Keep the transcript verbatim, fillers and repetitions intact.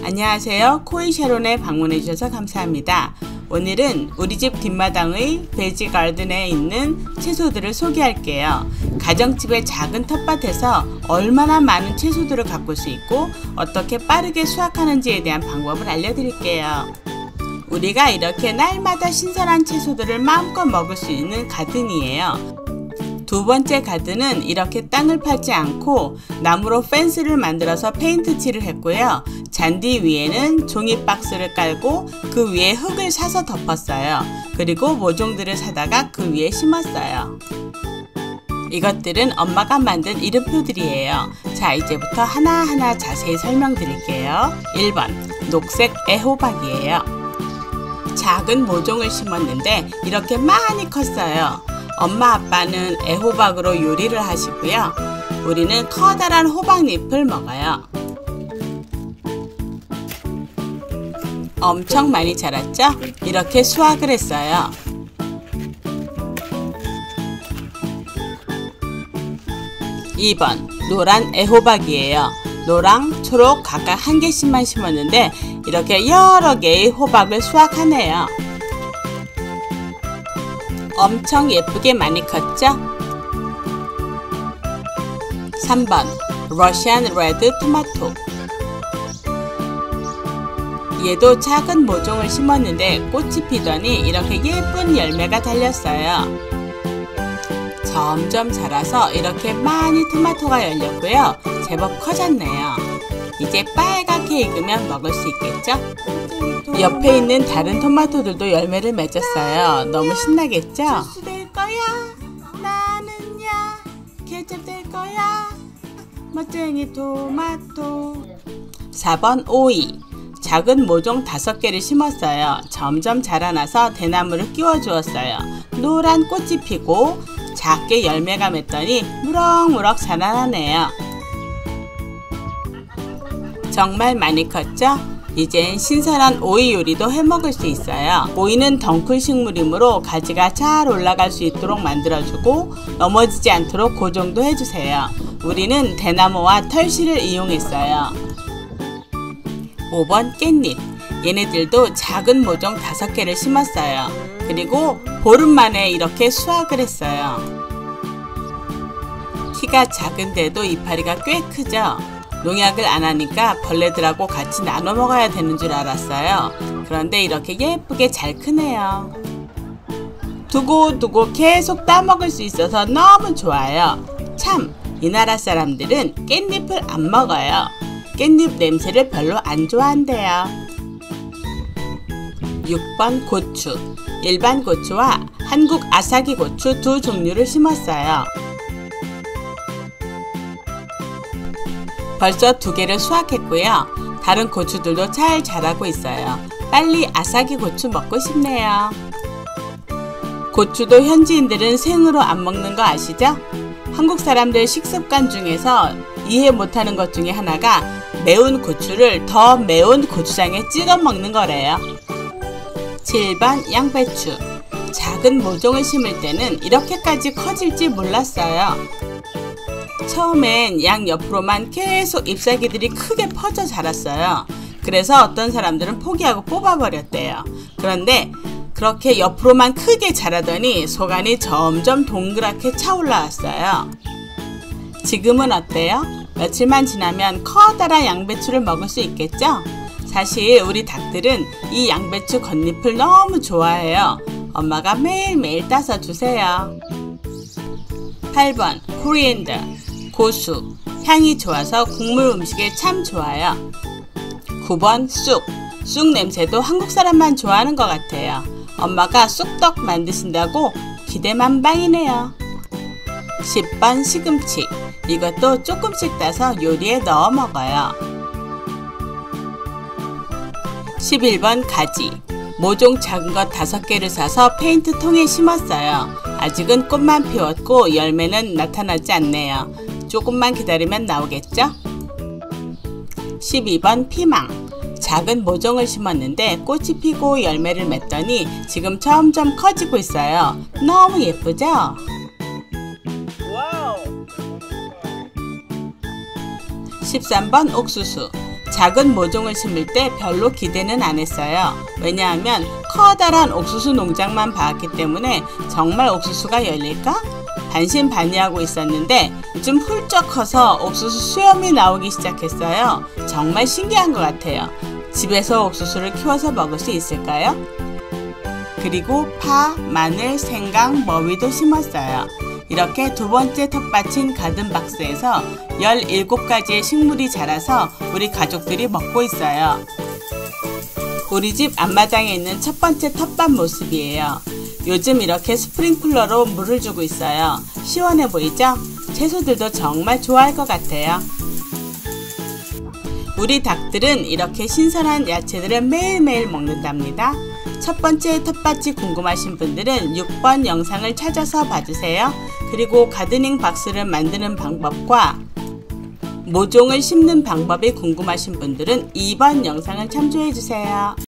안녕하세요. 코이샤론에 방문해 주셔서 감사합니다. 오늘은 우리 집 뒷마당의 베지 가든에 있는 채소들을 소개할게요. 가정집의 작은 텃밭에서 얼마나 많은 채소들을 가꿀 수 있고 어떻게 빠르게 수확하는지에 대한 방법을 알려드릴게요. 우리가 이렇게 날마다 신선한 채소들을 마음껏 먹을 수 있는 가든이에요. 두 번째 가든은 이렇게 땅을 파지 않고 나무로 펜스를 만들어서 페인트 칠을 했고요. 잔디 위에는 종이 박스를 깔고 그 위에 흙을 사서 덮었어요. 그리고 모종들을 사다가 그 위에 심었어요. 이것들은 엄마가 만든 이름표들이에요. 자, 이제부터 하나하나 자세히 설명드릴게요. 일 번 녹색 애호박이에요. 작은 모종을 심었는데 이렇게 많이 컸어요. 엄마 아빠는 애호박으로 요리를 하시고요. 우리는 커다란 호박잎을 먹어요. 엄청 많이 자랐죠? 이렇게 수확을 했어요. 이 번 노란 애호박이에요. 노랑, 초록 각각 한 개씩만 심었는데 이렇게 여러 개의 호박을 수확하네요. 엄청 예쁘게 많이 컸죠? 삼 번 러시안 레드 토마토. 얘도 작은 모종을 심었는데 꽃이 피더니 이렇게 예쁜 열매가 달렸어요. 점점 자라서 이렇게 많이 토마토가 열렸고요. 제법 커졌네요. 이제 빨갛게 익으면 먹을 수 있겠죠? 옆에 있는 다른 토마토들도 열매를 맺었어요. 너무 신나겠죠? 주스 될 거야. 나는야 케첩 될 거야. 멋쟁이 토마토. 사 번 오이. 작은 모종 다섯 개를 심었어요. 점점 자라나서 대나무를 끼워 주었어요. 노란 꽃이 피고 작게 열매가 맺더니 무럭무럭 자라나네요. 정말 많이 컸죠? 이젠 신선한 오이 요리도 해먹을 수 있어요. 오이는 덩쿨 식물이므로 가지가 잘 올라갈 수 있도록 만들어주고 넘어지지 않도록 고정도 해주세요. 우리는 대나무와 털실을 이용했어요. 오 번 깻잎. 얘네들도 작은 모종 다섯 개를 심었어요. 그리고 보름 만에 이렇게 수확을 했어요. 키가 작은데도 이파리가 꽤 크죠? 농약을 안 하니까 벌레들하고 같이 나눠 먹어야 되는 줄 알았어요. 그런데 이렇게 예쁘게 잘 크네요. 두고두고 계속 따먹을 수 있어서 너무 좋아요. 참, 이 나라 사람들은 깻잎을 안 먹어요. 깻잎 냄새를 별로 안 좋아한대요. 육 번 고추. 일반 고추와 한국 아사기 고추 두 종류를 심었어요. 벌써 두 개를 수확했고요. 다른 고추들도 잘 자라고 있어요. 빨리 아사기 고추 먹고 싶네요. 고추도 현지인들은 생으로 안 먹는 거 아시죠? 한국 사람들 식습관 중에서 이해 못하는 것 중에 하나가 매운 고추를 더 매운 고추장에 찍어 먹는 거래요. 칠 번 양배추. 작은 모종을 심을 때는 이렇게까지 커질지 몰랐어요. 처음엔 양 옆으로만 계속 잎사귀들이 크게 퍼져 자랐어요. 그래서 어떤 사람들은 포기하고 뽑아버렸대요. 그런데 그렇게 옆으로만 크게 자라더니 속안이 점점 동그랗게 차올라왔어요. 지금은 어때요? 며칠만 지나면 커다란 양배추를 먹을 수 있겠죠? 사실 우리 닭들은 이 양배추 겉잎을 너무 좋아해요. 엄마가 매일매일 따서 주세요. 팔 번 코리앤더. 고수. 향이 좋아서 국물 음식에 참 좋아요. 구 번 쑥. 쑥 냄새도 한국 사람만 좋아하는 것 같아요. 엄마가 쑥떡 만드신다고 기대만방이네요. 십 번 시금치. 이것도 조금씩 따서 요리에 넣어 먹어요. 십일 번 가지. 모종 작은 것 다섯 개를 사서 페인트 통에 심었어요. 아직은 꽃만 피웠고 열매는 나타나지 않네요. 조금만 기다리면 나오겠죠? 십이 번 피망. 작은 모종을 심었는데 꽃이 피고 열매를 맺더니 지금 점점 커지고 있어요. 너무 예쁘죠? 십삼 번 옥수수. 작은 모종을 심을 때 별로 기대는 안 했어요. 왜냐하면 커다란 옥수수 농장만 봐왔기 때문에 정말 옥수수가 열릴까? 반신반의하고 있었는데 좀 훌쩍 커서 옥수수 수염이 나오기 시작했어요. 정말 신기한 것 같아요. 집에서 옥수수를 키워서 먹을 수 있을까요? 그리고 파, 마늘, 생강, 머위도 심었어요. 이렇게 두 번째 텃밭인 가든박스에서 열일곱 가지의 식물이 자라서 우리 가족들이 먹고 있어요. 우리 집 앞마당에 있는 첫 번째 텃밭 모습이에요. 요즘 이렇게 스프링클러로 물을 주고 있어요. 시원해 보이죠? 채소들도 정말 좋아할 것 같아요. 우리 닭들은 이렇게 신선한 야채들을 매일매일 먹는답니다. 첫 번째 텃밭이 궁금하신 분들은 육 번 영상을 찾아서 봐주세요. 그리고 가드닝 박스를 만드는 방법과 모종을 심는 방법이 궁금하신 분들은 이 번 영상을 참조해주세요.